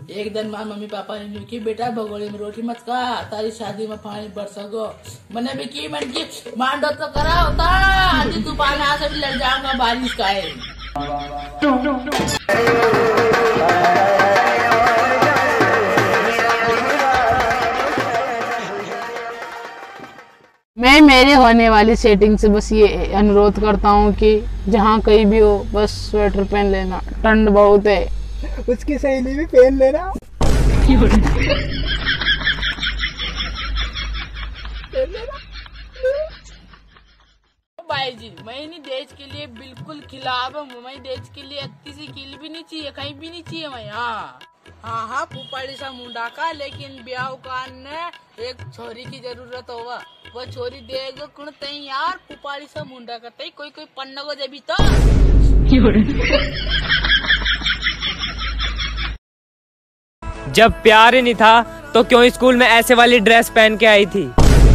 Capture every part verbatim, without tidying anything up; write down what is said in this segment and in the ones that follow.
एक दिन माँ मम्मी पापा ने की बेटा भगोड़े में रोटी मत खा, तारी शादी में पानी बरस गो। मैंने भी की मन की मांडो तो करा होता, आज तूफान आ से भी लड़ जाऊंगा बारिश का है। मैं मेरे होने वाली सेटिंग से बस ये अनुरोध करता हूँ कि जहाँ कहीं भी हो बस स्वेटर पहन लेना, ठंड बहुत है। उसकी सहेली भी पहन लेना। भाई जी मैं नहीं देश के लिए बिल्कुल खिलाफ हूँ, मैं देश के लिए किसी किल भी नहीं चाहिए, कहीं भी नहीं चाहिए मैं। हाँ हाँ हाँ पुपाड़ी सा मुंडा का, लेकिन ब्याह कान ने एक छोरी की जरूरत होगा, वो छोरी देगा कौन तई यार, पुपाड़ी सा मुंडा का तई कोई कोई पन्ना को जबी तो। जब प्यार ही नहीं था तो क्यों स्कूल में ऐसे वाली ड्रेस पहन के आई थी?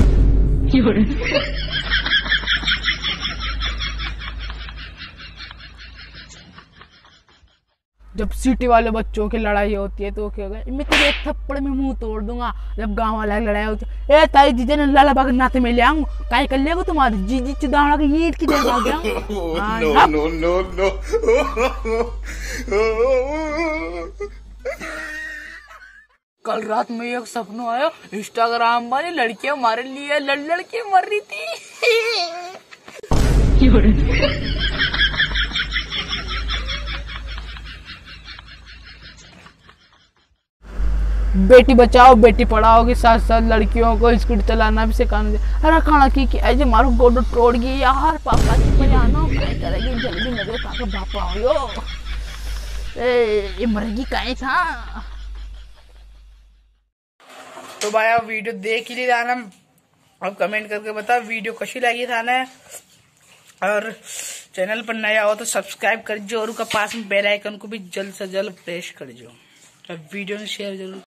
जब सिटी वाले बच्चों की लड़ाई होती है तो क्या होगा, मैं तेरे एक थप्पड़ में मुंह तोड़ दूंगा। जब गांव वाला लड़ाई होती है, ए ताई जीजा ने लाला बाग नाते में ले आऊं, काई कर लेगा तुम्हारी जीजी चुदावड़ा की ईट की देर आ गया। No no no no. कल रात में एक सपना आया, इंस्टाग्राम वाली लड़कियां हमारे लिए लड़ लड़ के मर रही थी। बेटी बचाओ बेटी पढ़ाओ के साथ साथ लड़कियों को स्कूटी चलाना भी सिखाना चाहिए। अरे खाना की कि ऐसे मारो गोडो तोड़ गई यार, पापा की बजानो काय करेगी जल्दी मेरे पापा बापा हो यो। ए ये मरगी काहे था। तो भाई आप वीडियो देख ही लिया ना, अब कमेंट करके बताओ वीडियो कशी लगी था ना, और चैनल पर नया हो तो सब्सक्राइब कर जो, और उसका पास में बेल आइकन को भी जल्द से जल्द प्रेस कर जो, वीडियो में शेयर जरूर।